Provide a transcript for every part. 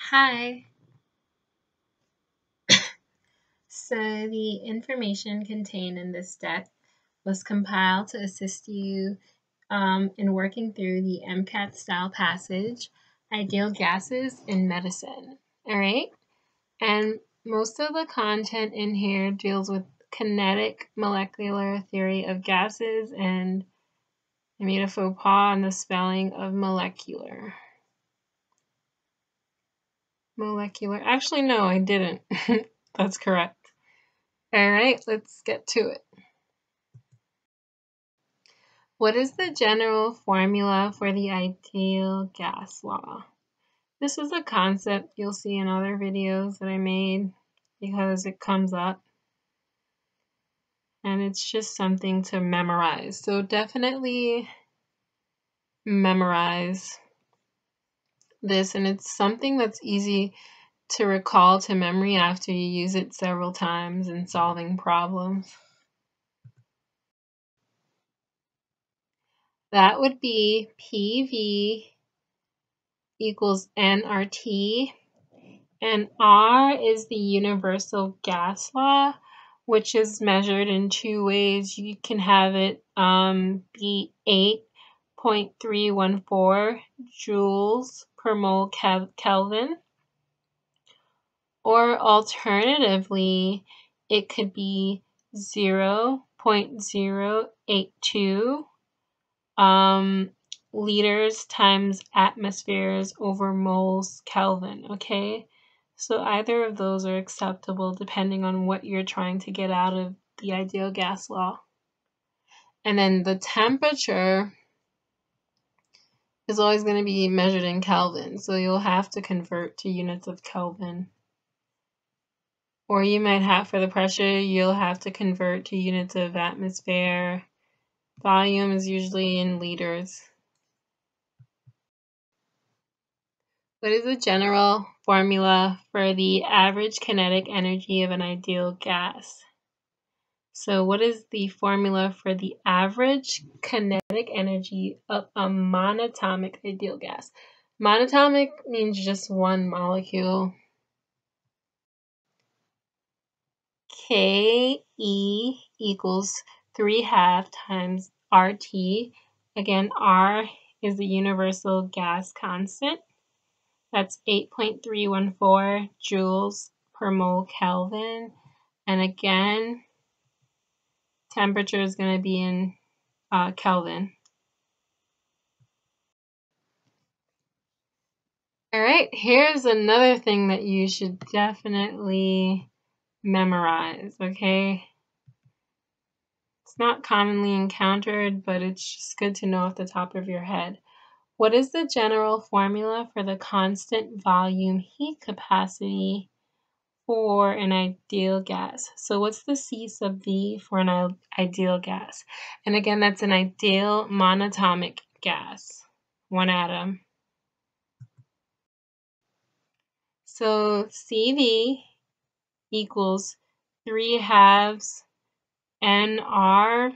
Hi. So the information contained in this deck was compiled to assist you in working through the MCAT-style passage, ideal gases in medicine. All right? And most of the content in here deals with kinetic molecular theory of gases, and I made a faux pas on the spelling of molecular. Molecular. Actually, no, I didn't. That's correct. All right, let's get to it. What is the general formula for the ideal gas law? This is a concept you'll see in other videos that I made because it comes up. And it's just something to memorize. So definitely memorize this, and it's something that's easy to recall to memory after you use it several times in solving problems. That would be PV equals nRT, and R is the universal gas law, which is measured in two ways. You can have it be 8.314 joules per mole Kelvin, or alternatively, it could be 0.082 liters times atmospheres over moles Kelvin, okay? So either of those are acceptable depending on what you're trying to get out of the ideal gas law. And then the temperature is always going to be measured in Kelvin, so you'll have to convert to units of Kelvin. Or you might have, for the pressure, you'll have to convert to units of atmosphere. Volume is usually in liters. What is the general formula for the average kinetic energy of an ideal gas? So what is the formula for the average kinetic energy of a monatomic ideal gas? Monatomic means just one molecule. Ke equals 3/2 times RT. Again, R is the universal gas constant. That's 8.314 joules per mole Kelvin. And again, temperature is going to be in Kelvin. All right, here's another thing that you should definitely memorize, okay? It's not commonly encountered, but it's just good to know off the top of your head. What is the general formula for the constant volume heat capacity for an ideal gas? So what's the C sub V for an ideal gas? And again, that's an ideal monatomic gas, one atom. So CV equals 3/2 NR,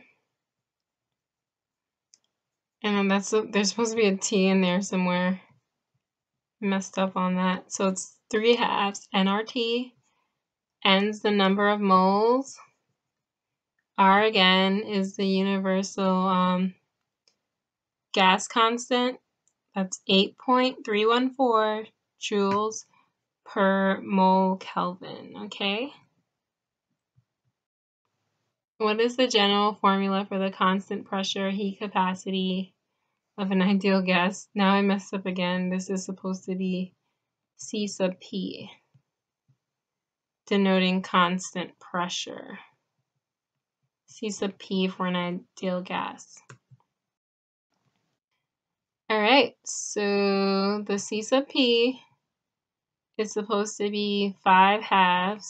and then there's supposed to be a T in there somewhere. Messed up on that. So it's 3/2 nRT. N's the number of moles. R again is the universal gas constant. That's 8.314 joules per mole Kelvin, okay? What is the general formula for the constant pressure heat capacity of an ideal gas? Now I messed up again. This is supposed to be C sub P, denoting constant pressure. C sub P for an ideal gas. All right, so the C sub P is supposed to be 5/2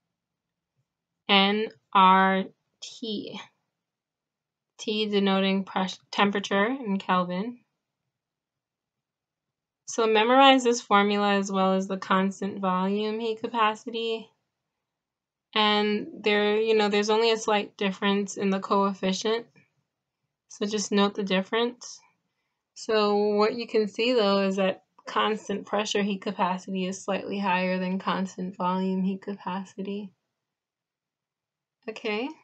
nRT. T denoting temperature in Kelvin. So memorize this formula as well as the constant volume heat capacity. And there's only a slight difference in the coefficient. So just note the difference. So what you can see though is that constant pressure heat capacity is slightly higher than constant volume heat capacity. Okay.